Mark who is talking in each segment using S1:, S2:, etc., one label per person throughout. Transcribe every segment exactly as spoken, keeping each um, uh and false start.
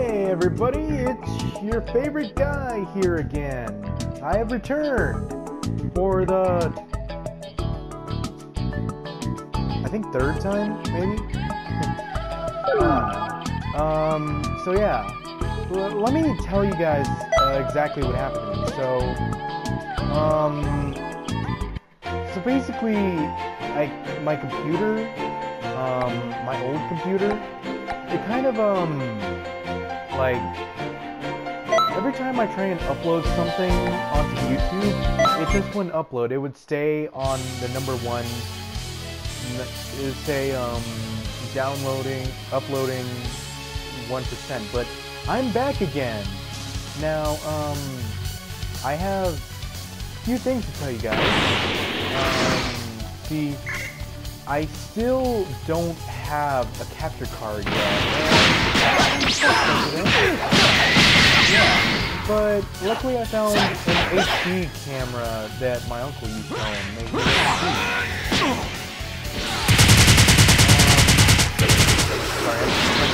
S1: Hey everybody, it's your favorite guy here again. I have returned for the, I think third time, maybe? uh, um, so yeah, L let me tell you guys uh, exactly what happened to me. So, um, so basically, I, my computer, um, my old computer, it kind of, um, like, every time I try and upload something onto YouTube, it just wouldn't upload. It would stay on the number one, it would say, um, downloading, uploading one percent, but I'm back again. Now, um, I have a few things to tell you guys. Um, see, I still don't have a capture card yet. Yeah, but luckily I found an H D camera that my uncle used to own. Make it H D. Um, sorry,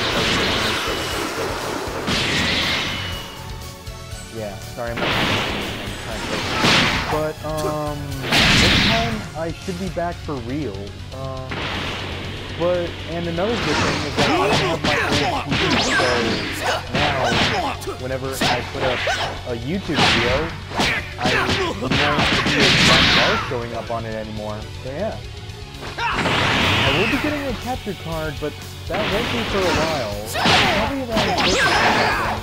S1: I'm yeah, sorry, I'm not trying to but, um, this time I should be back for real. Um, but, and another good thing is that I have my old T V, so now, whenever I put up a YouTube video, I don't see a bar showing up on it anymore. So yeah. I will be getting a capture card, but that won't be for a while. Probably around Christmas or something.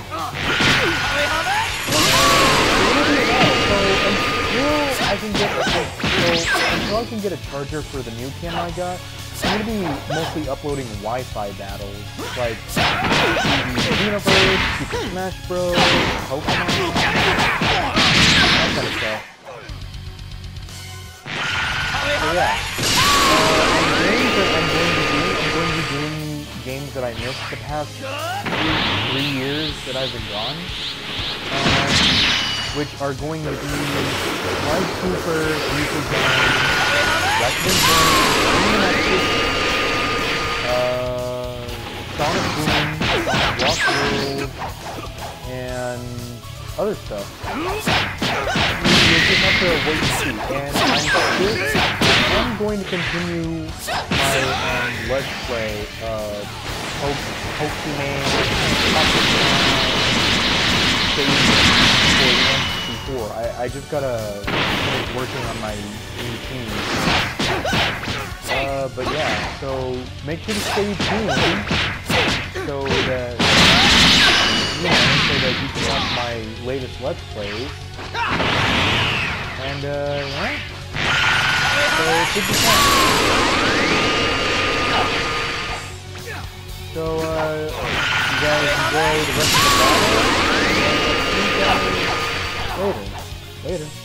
S1: Until I can get a, so until I can get a charger for the new camera I got, I'm gonna be mostly uploading Wi-Fi battles like Xenoverse, Super Smash Bros, Pokemon, that kind of stuff. So yeah, uh, and games that I'm going to do, I'm going to be doing games that I missed the past three, three years that I've been gone. Um, which are going to be Sly Cooper, Ratchet and Clank, Nexus, uh, Sonic Boom, Walk World, and other stuff. You just have to wait and see. And I'm, still, I'm going to continue my um, Let's Play of Pokemon, before. I, I just gotta finish working on my routine. Uh, but yeah, so make sure to stay tuned so that, you know, so that you can watch my latest Let's Plays. And, uh, yeah. So, it should be fun. So, uh, you guys enjoy the rest of the battle? Later. Later.